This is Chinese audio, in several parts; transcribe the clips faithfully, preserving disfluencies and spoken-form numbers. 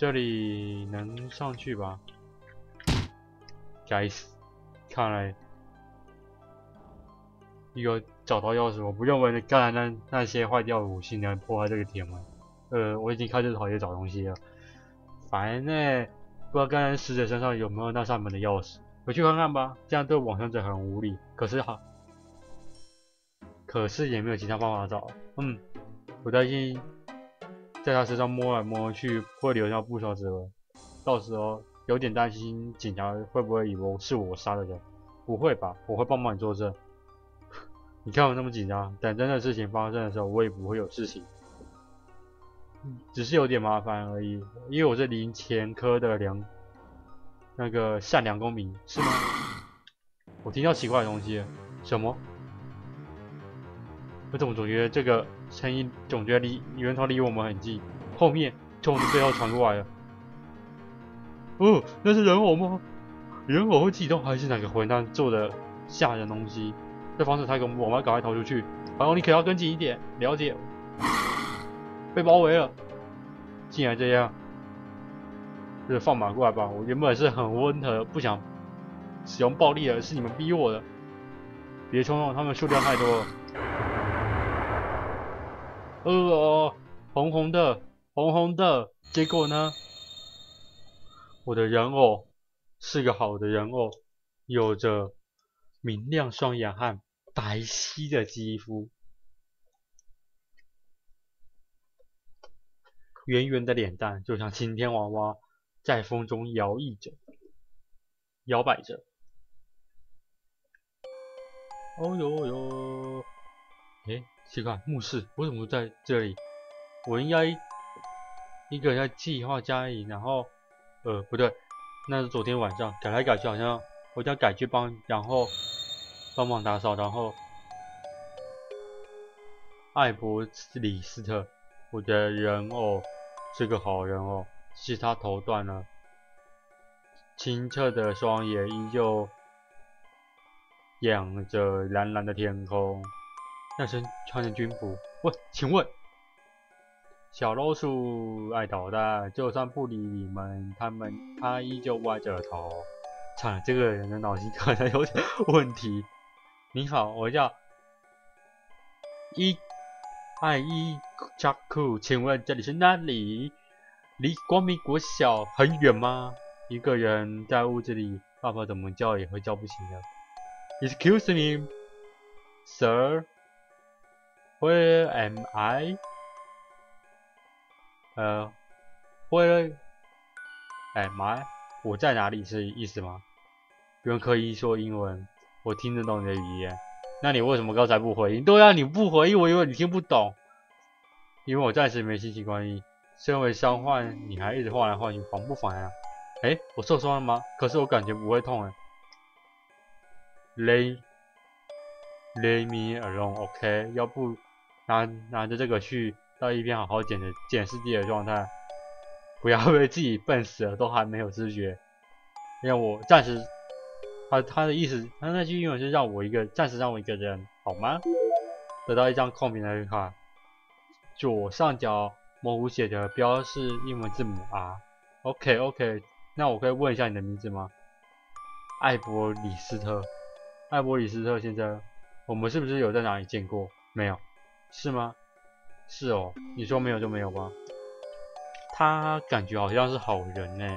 这里能上去吧？该死！看来一个找到钥匙，我不认为刚才那那些坏掉的武器能破坏这个铁门。呃，我已经开始讨厌找东西了。烦呢，不知道刚才死者身上有没有那扇门的钥匙？回去看看吧。这样对往生者很无理。可是好，可是也没有其他办法找。嗯，我担心在他身上摸来摸去会留下不少指纹，到时候有点担心警察会不会以为是我杀的人。不会吧，我会帮忙你作证。你看我那么紧张，等真的事情发生的时候，我也不会有事情。只是有点麻烦而已，因为我是林前科的良那个善良公民，是吗？我听到奇怪的东西了，什么？我怎么总觉得这个声音总觉得离源头离我们很近，后面从我们背后传过来了。哦，那是人偶吗？人偶会自己动，还是哪个混蛋做的吓人东西？这方式太恐怖，我们要赶快逃出去。朋友，你可要跟紧一点，了解。被包围了，竟然这样，就是放马过来吧！我原本是很温和，不想使用暴力的，是你们逼我的。别冲动，他们数量太多了。呃，红红的，红红的，结果呢？我的人偶是个好的人偶，有着明亮双眼和白皙的肌肤。圆圆的脸蛋就像晴天娃娃，在风中摇曳着，摇摆着。哦呦呦！诶，奇怪，墓室为什么在这里？我应该一个人在计划家里，然后，呃，不对，那是昨天晚上改来改去，好像我叫改去帮，然后帮忙打扫，然后艾伯里斯特，我的人偶。是个好人哦，即使他头断了，清澈的双眼依旧仰着蓝蓝的天空。那身穿着军服，喂，请问，小老鼠爱捣蛋，就算不理你们，他们他依旧歪着头。惨了，这个人的脑筋可能有点问题。你好，我叫伊。爱伊扎库，请问这里是哪里？离光明国小很远吗？一个人在屋子里，爸爸怎么叫也会叫不醒的。Excuse me, sir, where am I? 呃 ，Where am I? 我在哪里是意思吗？不用刻意说英文，我听得懂你的语言。那你为什么刚才不回应？对啊，你不回应，我以为你听不懂。因为我暂时没心情关心。身为伤患，你还一直换来换去，烦不烦啊？哎，我受伤了吗？可是我感觉不会痛哎。Lay, lay me alone, OK？ 要不拿拿着这个去到一边好好检视检视自己的状态，不要为自己笨死了都还没有知觉。让我暂时，他他的意思，他那句英文是让我一个暂时让我一个人好吗？得到一张空白的卡。左上角模糊写的标示英文字母 R。OK OK， 那我可以问一下你的名字吗？艾伯里斯特。艾伯里斯特先生，我们是不是有在哪里见过？没有，是吗？是哦，你说没有就没有吧。他感觉好像是好人呢。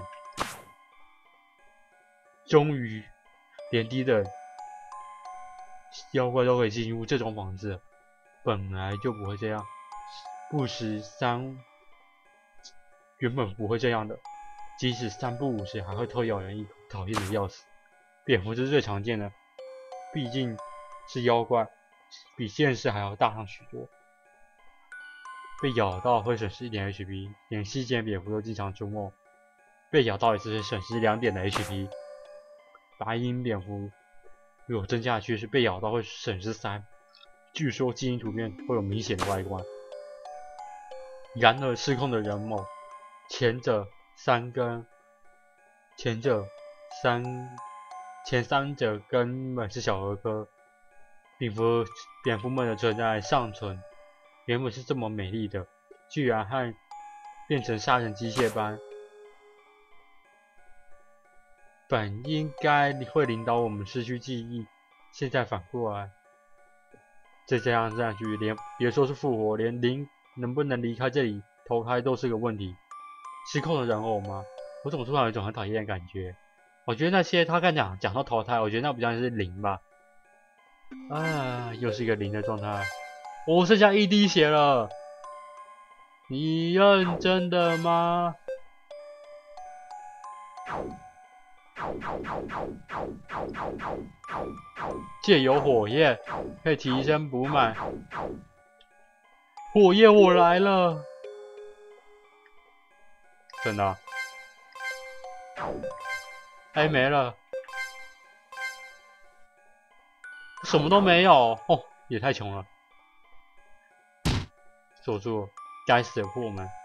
终于，连低的妖怪都可以进入这种房子，本来就不会这样。不时三原本不会这样的，即使三不五时还会偷咬人一口，讨厌的要死。蝙蝠是最常见的，毕竟是妖怪，比现实还要大上许多。被咬到会损失一点 H P， 连细见蝙蝠都经常出没。被咬到一次是损失两点的 H P。白银蝙蝠如果增加趋势，被咬到会损失三。据说基因突变会有明显的外观。然而失控的人偶，前者三根，前者三前三者根本是小儿科，蝙蝠蝙蝠们的存在尚存，原本是这么美丽的，居然和变成杀人机械般， 本应该会领导我们失去记忆，现在反过来，再这样下去，连别说是复活，连灵能不能离开这里投胎都是个问题。失控的人偶吗？我总突然有一种很讨厌的感觉。我觉得那些他刚讲讲到投胎，我觉得那不像是灵吧？啊，又是一个灵的状态。我剩下一滴血了，你认真的吗？借由火焰可以提升补满，火焰我来了，真的、啊？哎，没了，什么都没有哦，也太穷了。锁住，该死的破门。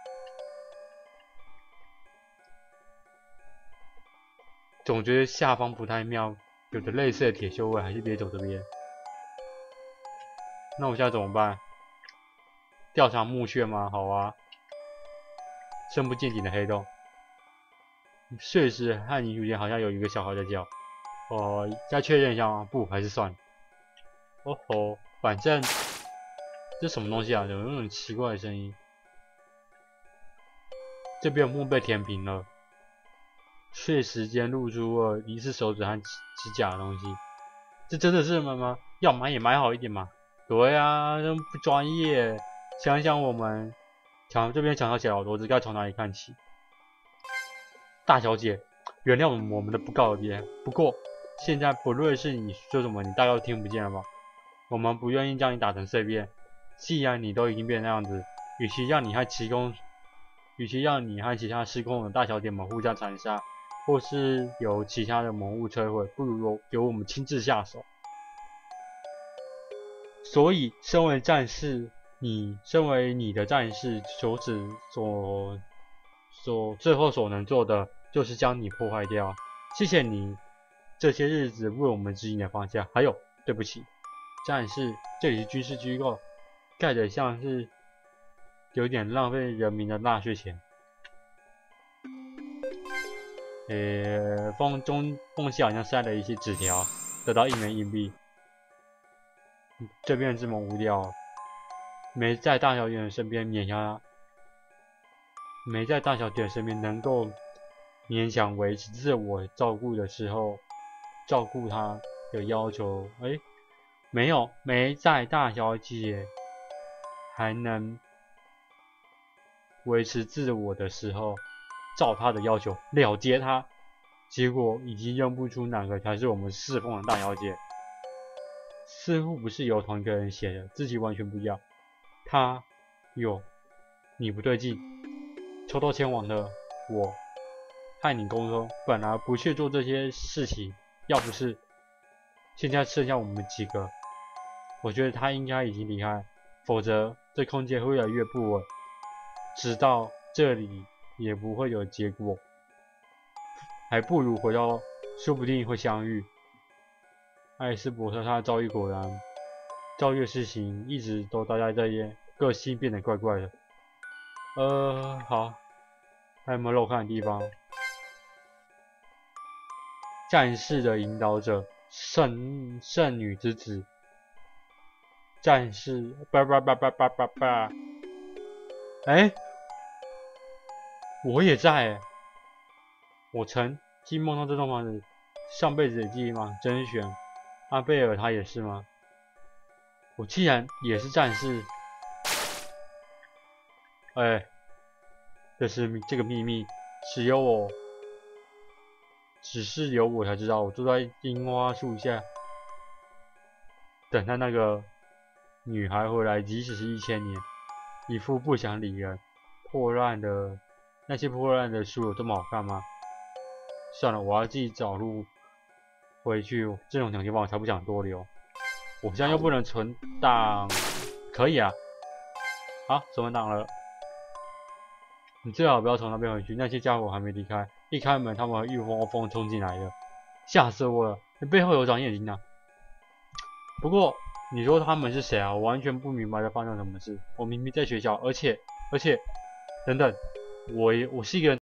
总觉得下方不太妙，有着类似的铁锈味，还是别走这边。那我现在怎么办？调查墓穴吗？好啊。深不见底的黑洞。碎石和泥土间好像有一个小孩在叫。哦，再确认一下吗？不，还是算了。哦吼，反正这什么东西啊？有那种奇怪的声音。这边墓被填平了。碎石间露出了疑似手指和指甲的东西，这真的是吗吗？要埋也埋好一点嘛。对啊，真不专业。想想我们墙这边墙上写好多字，该从哪里看起？大小姐，原谅我们我们的不告而别。不过现在不论是你说什么，你大概都听不见了吧？我们不愿意将你打成碎片。既然你都已经变成那样子，与其让你和其公，与其让你和其他失控的大小姐们互相残杀，或是由其他的魔物摧毁，不如由我们亲自下手。所以，身为战士，你身为你的战士，所指所所最后所能做的，就是将你破坏掉。谢谢你这些日子为我们指引的方向。还有，对不起，战士，这里是军事机构，盖得像是有点浪费人民的纳税钱。呃，缝中缝隙好像塞了一些纸条，得到一枚硬币。这边这么无聊，没在大小姐的身边勉强，没在大小姐身边能够勉强维持自我照顾的时候，照顾她的要求，哎，没有，没在大小姐还能维持自我的时候。照他的要求了结他，结果已经认不出哪个才是我们侍奉的大小姐。似乎不是由同一个人写的，字迹完全不一样。他有你不对劲，抽到前往的我和你沟通，本来不去做这些事情，要不是现在剩下我们几个，我觉得他应该已经离开，否则这空间会越来越不稳，直到这里也不会有结果，还不如回到，说不定会相遇。艾斯伯特他的遭遇果然，遭遇的事情一直都待在这边，个性变得怪怪的。呃，好，还有没有漏看的地方？战士的引导者，圣圣女之子，战士，叭叭叭叭叭叭叭，哎。我也在、欸，我曾经梦到这栋房子，上辈子的记忆吗？真悬。阿贝尔他也是吗？我既然也是战士，哎、欸，这是这个秘密，只有我，只是有我才知道。我坐在樱花树下，等待那个女孩回来，即使是一千年，一副不想理人、破烂的。那些破烂的书有这么好看吗？算了，我要自己找路回去。这种奖金包我才不想多留。我现在又不能存档，可以啊。好，存档了。你最好不要从那边回去，那些家伙还没离开。一开门，他们一窝蜂冲进来的，吓死我了！你背后有长眼睛啊！不过你说他们是谁啊？我完全不明白在发生什么事。我明明在学校，而且而且，等等。我我是一个人。